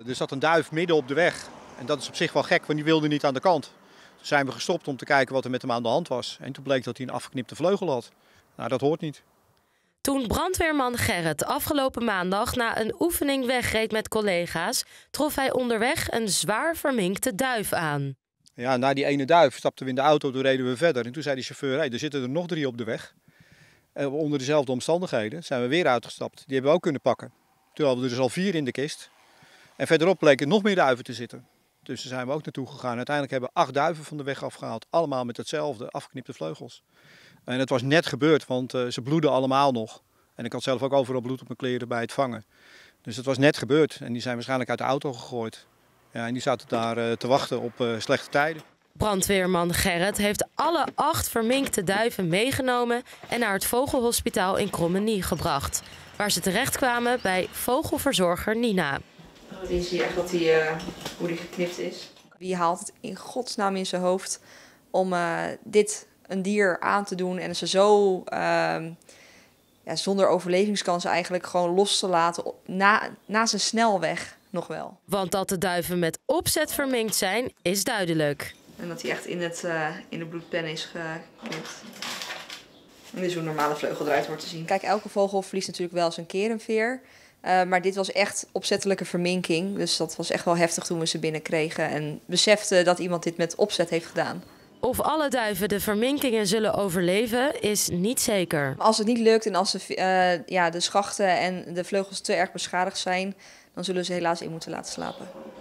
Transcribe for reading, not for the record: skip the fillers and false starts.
Er zat een duif midden op de weg. En dat is op zich wel gek, want die wilde niet aan de kant. Toen zijn we gestopt om te kijken wat er met hem aan de hand was. En toen bleek dat hij een afgeknipte vleugel had. Nou, dat hoort niet. Toen brandweerman Gerrit afgelopen maandag na een oefening wegreed met collega's, trof hij onderweg een zwaar verminkte duif aan. Ja, na die ene duif stapten we in de auto, toen reden we verder. En toen zei de chauffeur, hey, er zitten er nog 3 op de weg. Onder dezelfde omstandigheden zijn we weer uitgestapt. Die hebben we ook kunnen pakken. Toen hadden we er dus al 4 in de kist. En verderop bleken nog meer duiven te zitten. Dus daar zijn we ook naartoe gegaan. Uiteindelijk hebben we 8 duiven van de weg afgehaald. Allemaal met hetzelfde, afgeknipte vleugels. En het was net gebeurd, want ze bloedden allemaal nog. En ik had zelf ook overal bloed op mijn kleren bij het vangen. Dus het was net gebeurd. En die zijn waarschijnlijk uit de auto gegooid. Ja, en die zaten daar te wachten op slechte tijden. Brandweerman Gerrit heeft alle 8 verminkte duiven meegenomen en naar het vogelhospitaal in Krommenie gebracht. Waar ze terechtkwamen bij vogelverzorger Nina. Je ziet echt hoe die geknipt is. Wie haalt het in godsnaam in zijn hoofd om dit een dier aan te doen en ze zo zonder overlevingskansen eigenlijk gewoon los te laten na zijn snelweg nog wel. Want dat de duiven met opzet verminkt zijn, is duidelijk. En dat hij echt in de bloedpen is geknipt. En dit is hoe een normale vleugel eruit wordt te zien. Kijk, elke vogel verliest natuurlijk wel eens een keer een veer. Maar dit was echt opzettelijke verminking. Dus dat was echt wel heftig toen we ze binnenkregen. En beseften dat iemand dit met opzet heeft gedaan. Of alle duiven de verminkingen zullen overleven, is niet zeker. Als het niet lukt en als de schachten en de vleugels te erg beschadigd zijn, dan zullen ze helaas in moeten laten slapen.